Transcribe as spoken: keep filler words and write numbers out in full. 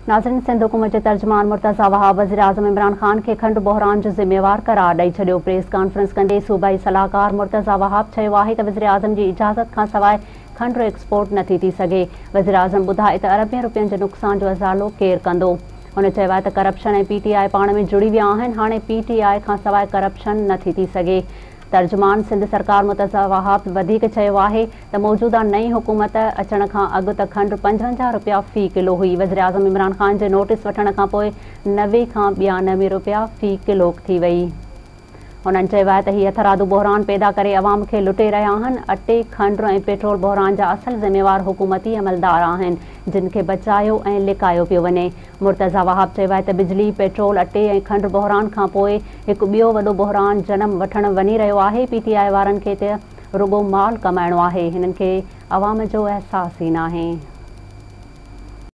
नाज़रीन, सिंध हुकूमत जे तर्जुमान मुर्तज़ा वहाब वज़ीर आज़म इमरान ख़ान खे खंड बहरान जो ज़िम्मेवार करार ॾेई छॾियो। प्रेस कॉन्फ्रेंस कंदे सूबाई सलाहकार मुर्तज़ा वहाब चयो आहे त वज़ीर आज़म जी इजाज़त खां सवाइ खंड एक्सपोर्ट नथी थी सघे। वज़ीर आज़म ॿुधाए त अरबें रुपयनि जे नुक़सान जो अज़ालो केरु कंदो। हुन चयो आहे त करप्शन ऐं पीटीआई पाण में जुड़ी विया आहिनि। हाणे पीटीआई खां सवाइ करप्शन नथी थी सघे। तर्जुमान सिंध सरकार मुर्तज़ा वहाब वधीक चयो आहे त मौजूदा नई हुकूमत अचण खां अॻु त खंड पंजवंजाह रुपया फ़ी किलो हुई। वज़ीर आज़म इमरान ख़ान जे नोटिस वठण खां पोइ नवे खां ॿियानवे रुपया फ़ी किलो थी वई। उन्हनि चयो आहे त हीअ हथरादू बहरान पैदा करे अवाम खे लुटे रहिया आहिनि। अटे, खंड ऐं पेट्रोल बहरान जा असल ज़िम्मेवार हुकूमती अमलदार आहिनि, जिन खे बचायो ऐं लिकायो पियो वञे। मुर्तज़ा वहाब चयो आहे त बिजली, पेट्रोल, अटे ऐं खंड बहरान खां पोइ हिकु ॿियो वॾो बहरान जनम वठण वञी रहियो आहे। पीटीआई वारनि खे त रुॻो माल कमाइणो आहे, हिननि खे अवाम जो अहसास ई नाहे।